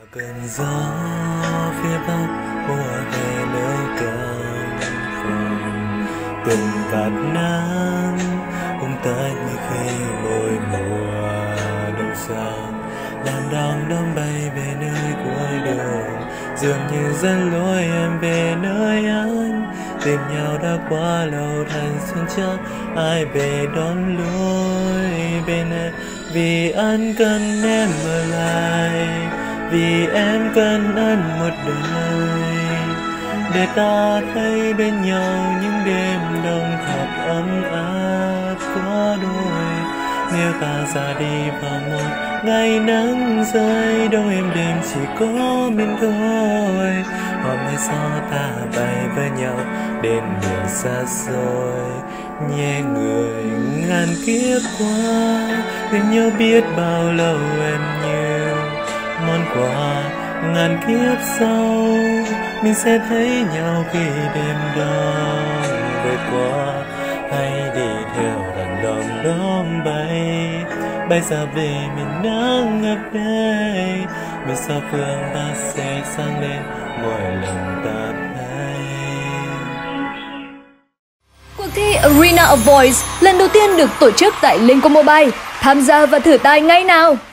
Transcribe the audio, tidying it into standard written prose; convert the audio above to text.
Cơn gió phía bắc mùa hè nơi cao vòng, từng vạt nắng ung tái như khi mỗi mùa đông sang. Đàn đong đóm bay về nơi cuối đường, dường như dẫn lối em về nơi anh. Tìm nhau đã quá lâu thành xuân chắc ai về đón lối bên em. Vì anh cần em ở lại, vì em cần anh một đời, để ta thấy bên nhau những đêm đông thật ấm áp có đôi. Nếu ta ra đi vào một ngày nắng rơi, đâu êm đêm chỉ có mình thôi. Hôm nay sau ta bay với nhau đến biển xa xôi, nhẹ người ngàn kiếp qua, bên nhau biết bao lâu em như món quà. Ngàn kiếp sau mình sẽ thấy nhau khi đêm đông về qua. Hãy đi theo đàn đom đóm bay, bay xa về miền nắng ngập đây. Bên sau phương ta sẽ sáng lên mỗi lần ta thấy. Cuộc thi Arena of Voice lần đầu tiên được tổ chức tại Linko Mobile. Tham gia và thử tài ngay nào!